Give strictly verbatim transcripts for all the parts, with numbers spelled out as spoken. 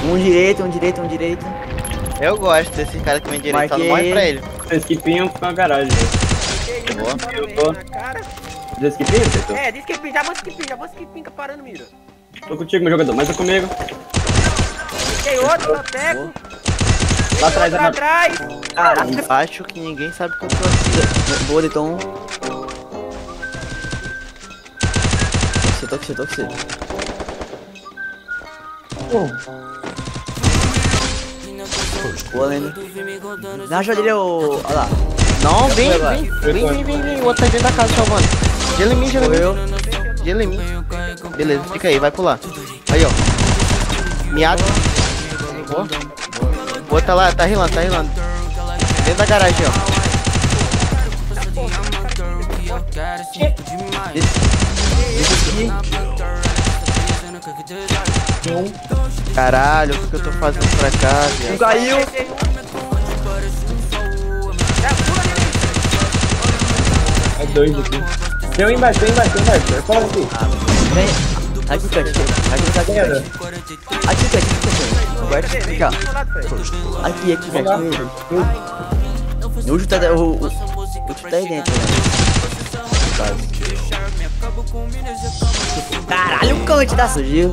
Um direito, um direito, um direito. Eu gosto desse cara que vem direito, só não morre pra ele. Vocês skipinham com a garagem, velho. Boa. Eu tô. Diz skipinho, Pedro? É, diz que já vou skipinho, já vou skipinho parando, mira. Tô contigo, meu jogador, mas é comigo. Tem outro, eu pego. Lá atrás, Outro é atrás. Caraca, Acho que ninguém sabe que eu tô aqui. boa, então. Você tô com você, tô com você. Boa, lenda. Na joelha, ô. Olha lá. Não, vem, foi agora. vem, vem, vem, vem, vem. O outro tá dentro da casa salvando. Gelo em mim, gelo em Morreu. mim. Gelo em mim. Beleza, fica aí, vai pular. Aí, ó. Miado. Boa. O outro tá lá, tá rilando, tá rilando. Dentro da garagem, ó. Deixa aqui. Caralho, o que que eu tô fazendo pra cá, Um viado? caiu. É dois aqui. Tem um embaixo, tem um embaixo, tem um embaixo. É fora aqui. Vem. Aqui, Cut. Aqui, Cut. Quem era? Aqui, Cut. Aqui, Cut. Roberto, vem cá. Aqui, aqui, Cut. O último tá, o, o, o último tá aí dentro, né? Quase. Caralho, o Cut da surgiu.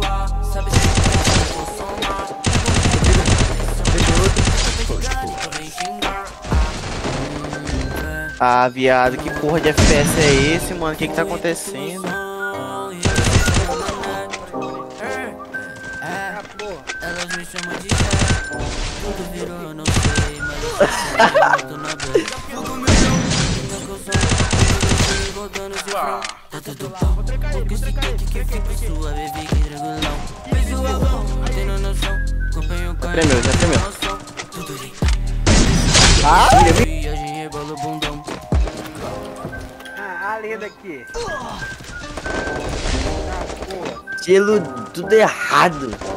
Ah, viado, que porra de F P S é esse, mano? O que que tá acontecendo? Elas me chamam de chefe, tudo virou, eu não sei, mas eu tô na beira. Tá tudo bom, porque se quer que fica sua, bebê que tranquilão. Visualão, tendo noção, acompanho o cara. Tremeu, já tremeu. Ah, Viagem rebola o bundão. Ah, a lenda aqui. gelo tudo errado.